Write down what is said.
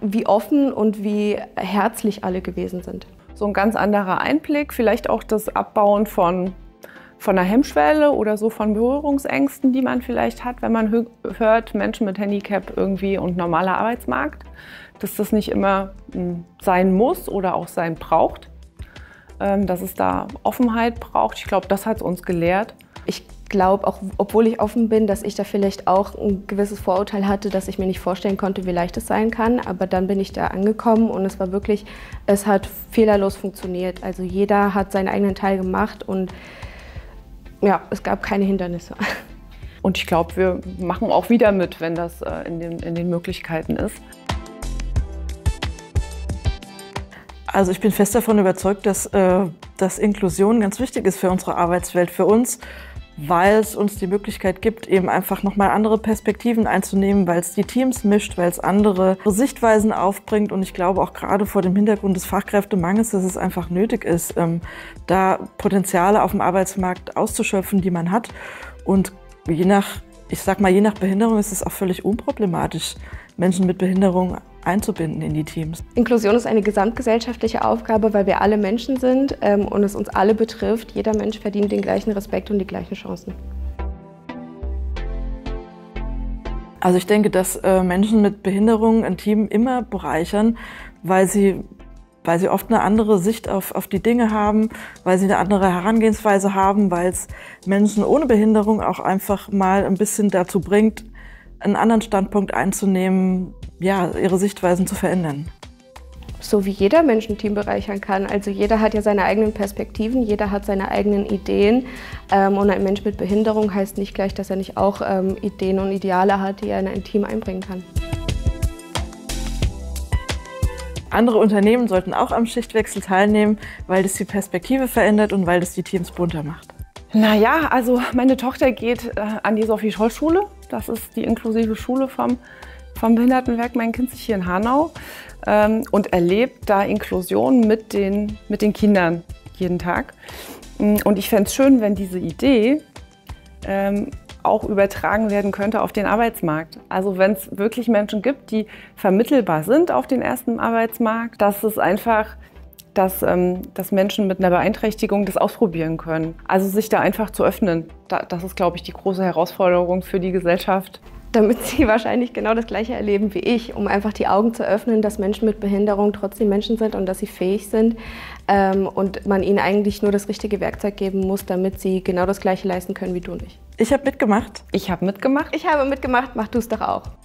wie offen und wie herzlich alle gewesen sind. So ein ganz anderer Einblick, vielleicht auch das Abbauen von einer Hemmschwelle oder so von Berührungsängsten, die man vielleicht hat, wenn man hört, Menschen mit Handicap irgendwie und normaler Arbeitsmarkt, dass das nicht immer sein muss oder auch sein braucht, dass es da Offenheit braucht. Ich glaube, das hat es uns gelehrt. Ich glaube, auch obwohl ich offen bin, dass ich da vielleicht auch ein gewisses Vorurteil hatte, dass ich mir nicht vorstellen konnte, wie leicht es sein kann. Aber dann bin ich da angekommen und es war wirklich, es hat fehlerlos funktioniert. Also jeder hat seinen eigenen Teil gemacht und ja, es gab keine Hindernisse. Und ich glaube, wir machen auch wieder mit, wenn das in den Möglichkeiten ist. Also ich bin fest davon überzeugt, dass Inklusion ganz wichtig ist für unsere Arbeitswelt, für uns, weil es uns die Möglichkeit gibt, eben einfach nochmal andere Perspektiven einzunehmen, weil es die Teams mischt, weil es andere Sichtweisen aufbringt. Und ich glaube auch gerade vor dem Hintergrund des Fachkräftemangels, dass es einfach nötig ist, da Potenziale auf dem Arbeitsmarkt auszuschöpfen, die man hat. Und je nach Behinderung ist es auch völlig unproblematisch, Menschen mit Behinderung einzubinden in die Teams. Inklusion ist eine gesamtgesellschaftliche Aufgabe, weil wir alle Menschen sind und es uns alle betrifft. Jeder Mensch verdient den gleichen Respekt und die gleichen Chancen. Also ich denke, dass Menschen mit Behinderung ein Team immer bereichern, weil sie oft eine andere Sicht auf die Dinge haben, weil sie eine andere Herangehensweise haben, weil es Menschen ohne Behinderung auch einfach mal ein bisschen dazu bringt, einen anderen Standpunkt einzunehmen, ja, ihre Sichtweisen zu verändern. So wie jeder Mensch ein Team bereichern kann. Also jeder hat ja seine eigenen Perspektiven, jeder hat seine eigenen Ideen. Und ein Mensch mit Behinderung heißt nicht gleich, dass er nicht auch Ideen und Ideale hat, die er in ein Team einbringen kann. Andere Unternehmen sollten auch am Schichtwechsel teilnehmen, weil das die Perspektive verändert und weil das die Teams bunter macht. Naja, also meine Tochter geht an die Sophie-Scholl-Schule. Das ist die inklusive Schule vom Behindertenwerk Main-Kinzig hier in Hanau und erlebt da Inklusion mit den Kindern jeden Tag. Und ich fände es schön, wenn diese Idee auch übertragen werden könnte auf den Arbeitsmarkt. Also wenn es wirklich Menschen gibt, die vermittelbar sind auf den ersten Arbeitsmarkt, dass es einfach, dass Menschen mit einer Beeinträchtigung das ausprobieren können. Also sich da einfach zu öffnen, das ist, glaube ich, die große Herausforderung für die Gesellschaft. Damit sie wahrscheinlich genau das Gleiche erleben wie ich, um einfach die Augen zu öffnen, dass Menschen mit Behinderung trotzdem Menschen sind und dass sie fähig sind und man ihnen eigentlich nur das richtige Werkzeug geben muss, damit sie genau das Gleiche leisten können wie du und ich. Ich habe mitgemacht. Ich habe mitgemacht. Ich habe mitgemacht, mach du es doch auch.